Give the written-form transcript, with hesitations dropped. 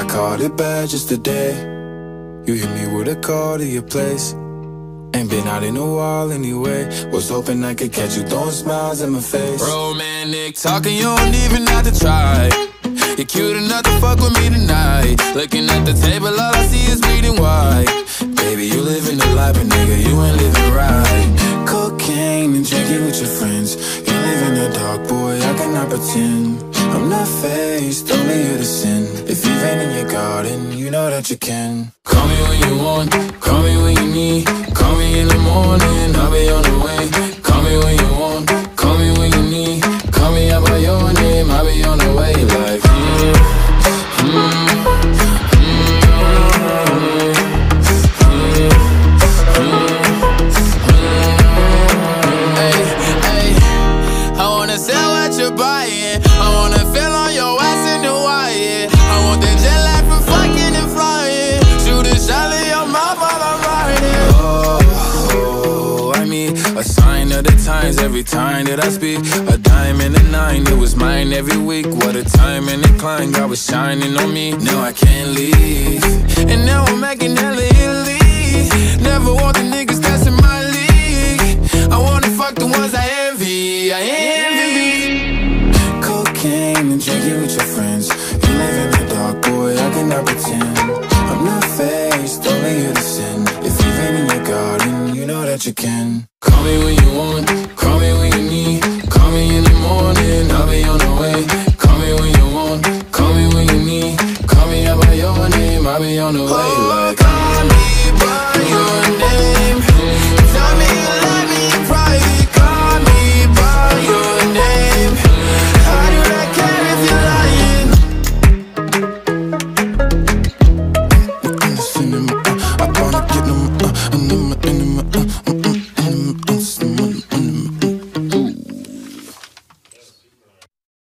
caught it bad just today. You hit me with a call to your place. Ain't been out in a while anyway. Was hoping I could catch you throwing smiles in my face. Romantic talking, you don't even have to try. You're cute enough to fuck with me tonight. Looking at the table, all I see is bleeding white. Baby, you living the life, but nigga, you ain't living right. Cocaine and drinking with your friends. You live in the dark, boy, I cannot pretend. I'm not faced, only here to sin. If you've been in your garden, you know that you can. Call me when you want, call me when you need. Call me in the morning, I'll be on the way. Call me when you want, call me when you need. Call me out by your name, I'll be on the way. Like, I wanna sell what you're buying. I wanna feel on your ass in Hawaii. I want that jet lag from fucking and flying. Shoot a shot in your mouth while I'm riding. Oh, I mean, a sign of the times every time that I speak. A dime and a nine, it was mine every week. What a time and a climb, God was shining on me. Now I can't leave, And now I'm making hella Italy. Never want the niggas that's in my league. I wanna fuck the ones I envy. I envy. cocaine and drinking with your friends. You live in the dark, boy, I cannot pretend. I'm not faced, only here to sin. If you've been in your garden, you know that you can.